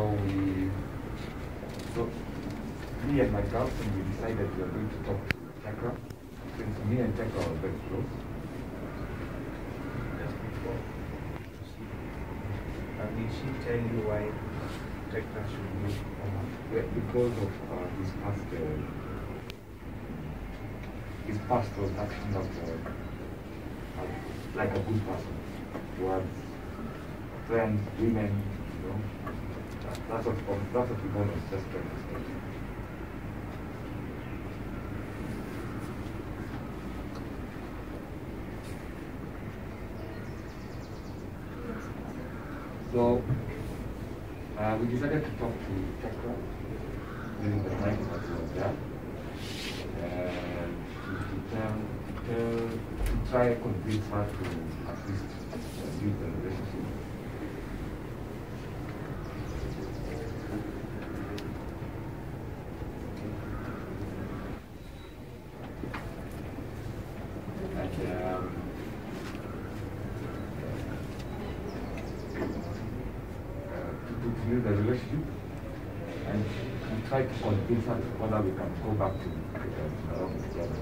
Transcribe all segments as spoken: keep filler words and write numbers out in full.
So we, so me and my girlfriend, we decided we were going to talk to Tecra, since me and Tecra are very close. Just before, uh, did she tell you why Tecra should be Omar? Yeah, because of uh, his past, uh, his past was actually not uh, uh, like a good person. Towards friends, women, you know. That's what, that's what we want us just trying to say. So, uh, we decided to talk to Tecra during the night that she was there. And to, to, tell, tell, to try and convince her to at least uh, leave the relationship. The relationship, and we try to convince her whether we can go back to the office together.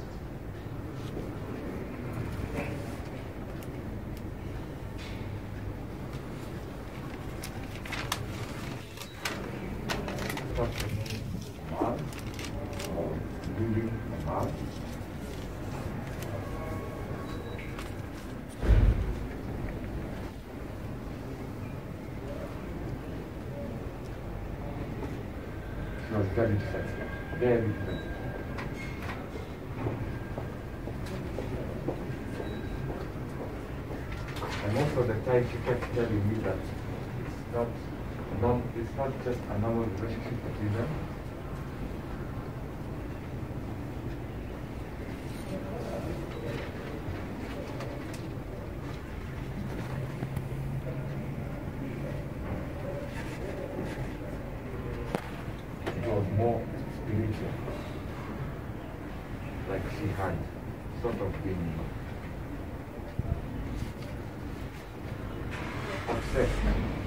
Omar, or Lali Omar. She was very defensive, very defensive. And most of the time she kept telling me that it's not, non, it's not just a normal relationship between them. Was more spiritual, like she had sort of been obsessed